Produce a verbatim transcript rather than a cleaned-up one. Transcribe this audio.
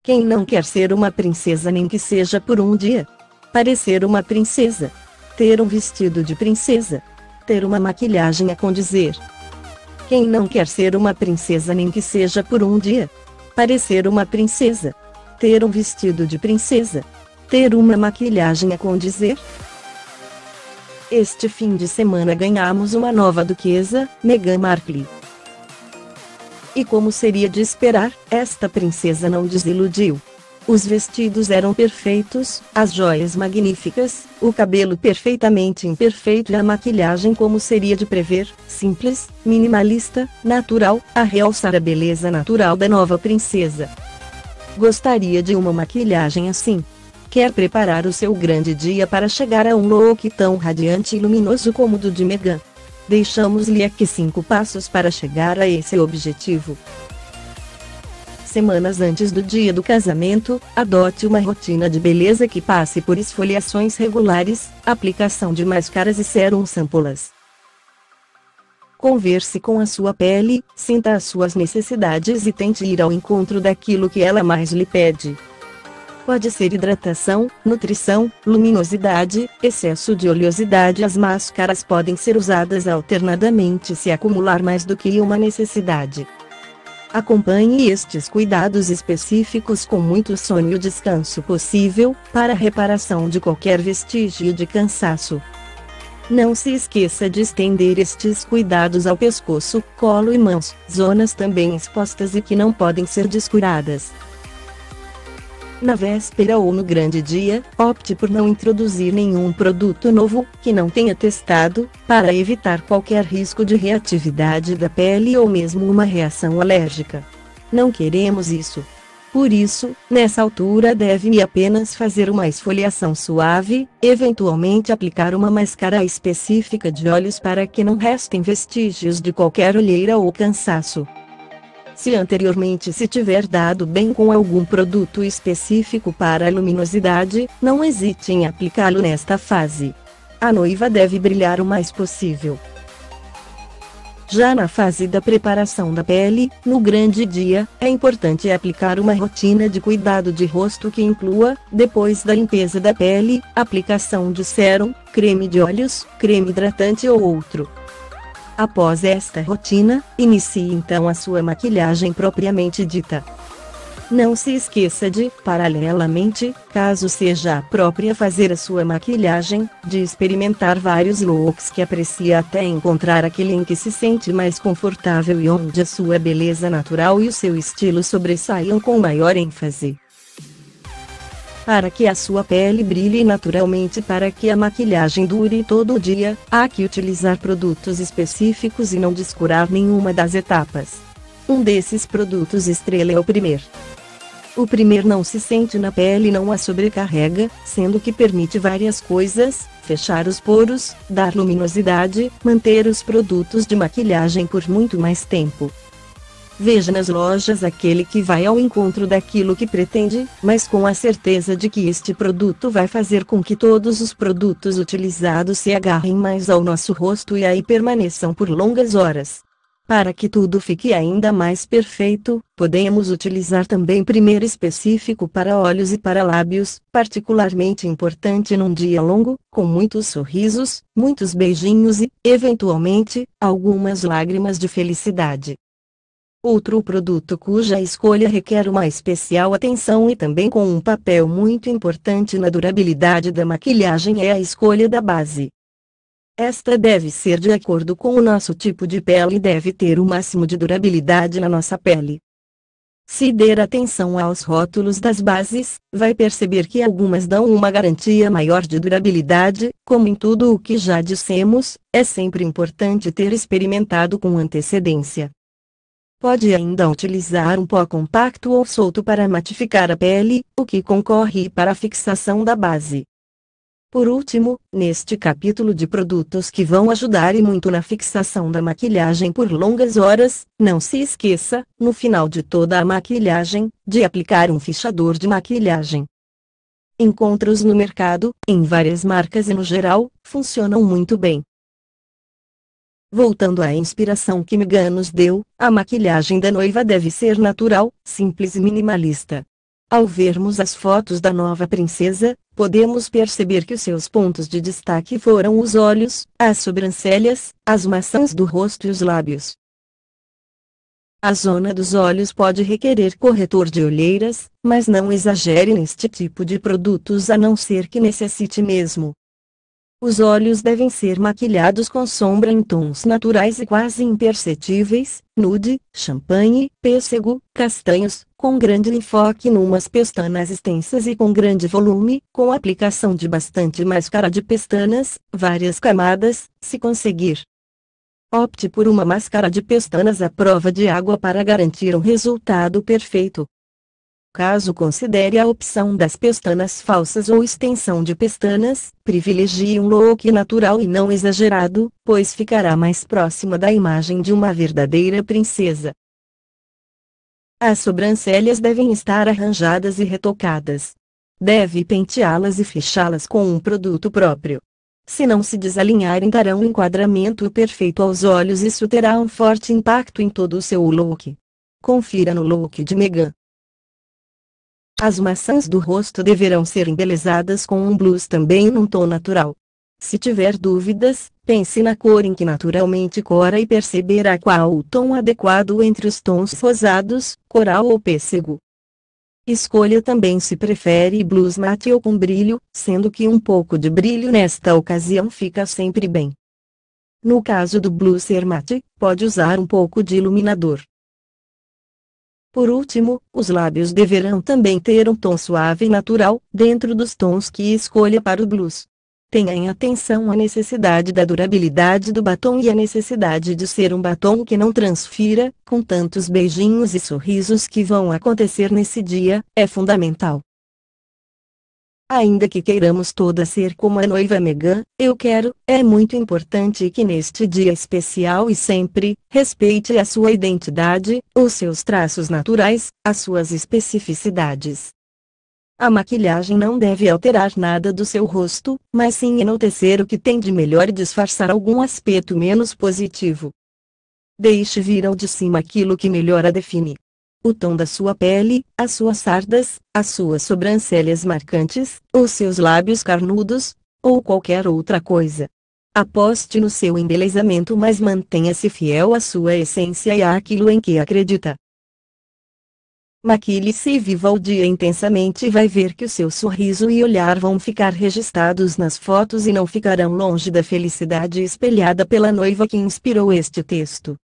Quem não quer ser uma princesa nem que seja por um dia? Parecer uma princesa. Ter um vestido de princesa. Ter uma maquilhagem a condizer. Quem não quer ser uma princesa nem que seja por um dia? Parecer uma princesa. Ter um vestido de princesa. Ter uma maquilhagem a condizer. Este fim de semana ganhamos uma nova duquesa, Meghan Markle. E como seria de esperar, esta princesa não desiludiu. Os vestidos eram perfeitos, as joias magníficas, o cabelo perfeitamente imperfeito e a maquilhagem como seria de prever, simples, minimalista, natural, a realçar a beleza natural da nova princesa. Gostaria de uma maquilhagem assim? Quer preparar o seu grande dia para chegar a um look tão radiante e luminoso como o de Meghan? Deixamos-lhe aqui cinco passos para chegar a esse objetivo. Semanas antes do dia do casamento, adote uma rotina de beleza que passe por esfoliações regulares, aplicação de máscaras e sérums ampolas. Converse com a sua pele, sinta as suas necessidades e tente ir ao encontro daquilo que ela mais lhe pede. Pode ser hidratação, nutrição, luminosidade, excesso de oleosidade. As máscaras podem ser usadas alternadamente se acumular mais do que uma necessidade. Acompanhe estes cuidados específicos com muito sono e o descanso possível, para a reparação de qualquer vestígio de cansaço. Não se esqueça de estender estes cuidados ao pescoço, colo e mãos, zonas também expostas e que não podem ser descuradas. Na véspera ou no grande dia, opte por não introduzir nenhum produto novo, que não tenha testado, para evitar qualquer risco de reatividade da pele ou mesmo uma reação alérgica. Não queremos isso. Por isso, nessa altura deve-me apenas fazer uma esfoliação suave, eventualmente aplicar uma máscara específica de olhos para que não restem vestígios de qualquer olheira ou cansaço. Se anteriormente se tiver dado bem com algum produto específico para a luminosidade, não hesite em aplicá-lo nesta fase. A noiva deve brilhar o mais possível. Já na fase da preparação da pele, no grande dia, é importante aplicar uma rotina de cuidado de rosto que inclua, depois da limpeza da pele, aplicação de sérum, creme de olhos, creme hidratante ou outro. Após esta rotina, inicie então a sua maquilhagem propriamente dita. Não se esqueça de, paralelamente, caso seja a própria fazer a sua maquilhagem, de experimentar vários looks que aprecia até encontrar aquele em que se sente mais confortável e onde a sua beleza natural e o seu estilo sobressaiam com maior ênfase. Para que a sua pele brilhe naturalmente, para que a maquilhagem dure todo o dia, há que utilizar produtos específicos e não descurar nenhuma das etapas. Um desses produtos estrela é o primer. O primer não se sente na pele e não a sobrecarrega, sendo que permite várias coisas: fechar os poros, dar luminosidade, manter os produtos de maquilhagem por muito mais tempo. Veja nas lojas aquele que vai ao encontro daquilo que pretende, mas com a certeza de que este produto vai fazer com que todos os produtos utilizados se agarrem mais ao nosso rosto e aí permaneçam por longas horas. Para que tudo fique ainda mais perfeito, podemos utilizar também primer específico para olhos e para lábios, particularmente importante num dia longo, com muitos sorrisos, muitos beijinhos e, eventualmente, algumas lágrimas de felicidade. Outro produto cuja escolha requer uma especial atenção e também com um papel muito importante na durabilidade da maquilhagem é a escolha da base. Esta deve ser de acordo com o nosso tipo de pele e deve ter o máximo de durabilidade na nossa pele. Se der atenção aos rótulos das bases, vai perceber que algumas dão uma garantia maior de durabilidade. Como em tudo o que já dissemos, é sempre importante ter experimentado com antecedência. Pode ainda utilizar um pó compacto ou solto para matificar a pele, o que concorre para a fixação da base. Por último, neste capítulo de produtos que vão ajudar e muito na fixação da maquilhagem por longas horas, não se esqueça, no final de toda a maquilhagem, de aplicar um fixador de maquilhagem. Encontra-os no mercado, em várias marcas e no geral, funcionam muito bem. Voltando à inspiração que Meghan nos deu, a maquilhagem da noiva deve ser natural, simples e minimalista. Ao vermos as fotos da nova princesa, podemos perceber que os seus pontos de destaque foram os olhos, as sobrancelhas, as maçãs do rosto e os lábios. A zona dos olhos pode requerer corretor de olheiras, mas não exagere neste tipo de produtos a não ser que necessite mesmo. Os olhos devem ser maquilhados com sombra em tons naturais e quase imperceptíveis, nude, champanhe, pêssego, castanhos, com grande enfoque numas pestanas extensas e com grande volume, com aplicação de bastante máscara de pestanas, várias camadas, se conseguir. Opte por uma máscara de pestanas à prova de água para garantir um resultado perfeito. Caso considere a opção das pestanas falsas ou extensão de pestanas, privilegie um look natural e não exagerado, pois ficará mais próxima da imagem de uma verdadeira princesa. As sobrancelhas devem estar arranjadas e retocadas. Deve penteá-las e fechá-las com um produto próprio. Se não se desalinharem, darão um enquadramento perfeito aos olhos e isso terá um forte impacto em todo o seu look. Confira no look de Meghan. As maçãs do rosto deverão ser embelezadas com um blush também num tom natural. Se tiver dúvidas, pense na cor em que naturalmente cora e perceberá qual o tom adequado entre os tons rosados, coral ou pêssego. Escolha também se prefere blush mate ou com brilho, sendo que um pouco de brilho nesta ocasião fica sempre bem. No caso do blush ser mate, pode usar um pouco de iluminador. Por último, os lábios deverão também ter um tom suave e natural, dentro dos tons que escolha para o blush. Tenha em atenção a necessidade da durabilidade do batom e a necessidade de ser um batom que não transfira, com tantos beijinhos e sorrisos que vão acontecer nesse dia, é fundamental. Ainda que queiramos todas ser como a noiva Meghan, eu quero, é muito importante que neste dia especial e sempre, respeite a sua identidade, os seus traços naturais, as suas especificidades. A maquilhagem não deve alterar nada do seu rosto, mas sim enaltecer o que tem de melhor e disfarçar algum aspecto menos positivo. Deixe vir ao de cima aquilo que melhor a define. O tom da sua pele, as suas sardas, as suas sobrancelhas marcantes, os seus lábios carnudos, ou qualquer outra coisa. Aposte no seu embelezamento, mas mantenha-se fiel à sua essência e àquilo em que acredita. Maquile-se e viva o dia intensamente e vai ver que o seu sorriso e olhar vão ficar registrados nas fotos e não ficarão longe da felicidade espelhada pela noiva que inspirou este texto.